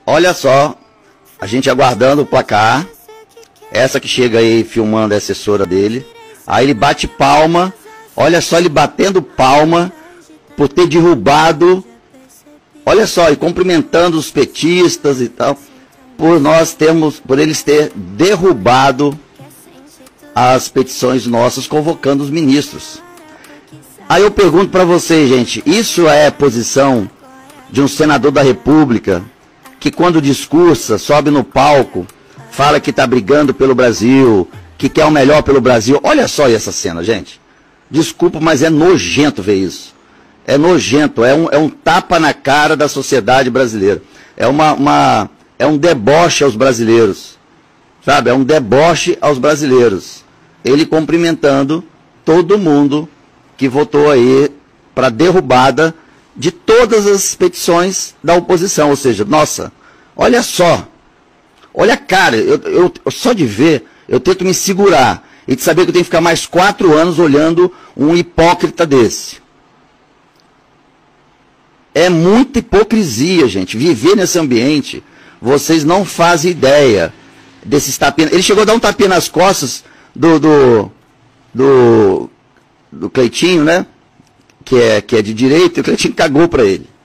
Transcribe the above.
olha só, a gente aguardando o placar. Essa que chega aí filmando é a assessora dele. Aí ele bate palma. Olha só ele batendo palma por ter derrubado. Olha só, e cumprimentando os petistas e tal. Por eles ter derrubado as petições nossas convocando os ministros. Aí eu pergunto para vocês, gente, isso é posição de um senador da República que quando discursa, sobe no palco, fala que está brigando pelo Brasil, que quer o melhor pelo Brasil. Olha só essa cena, gente. Desculpa, mas é nojento ver isso. É nojento, é um tapa na cara da sociedade brasileira. É um deboche aos brasileiros. Sabe? É um deboche aos brasileiros. Ele cumprimentando todo mundo que votou aí para derrubada de todas as petições da oposição. Ou seja, nossa, olha só. Olha a cara, eu só de ver, eu tento me segurar e de saber que eu tenho que ficar mais 4 anos olhando um hipócrita desse. É muita hipocrisia, gente. Viver nesse ambiente, vocês não fazem ideia desses tapinhas. Ele chegou a dar um tapinha nas costas do Cleitinho, né? Que é de direito, e o Cleitinho cagou para ele.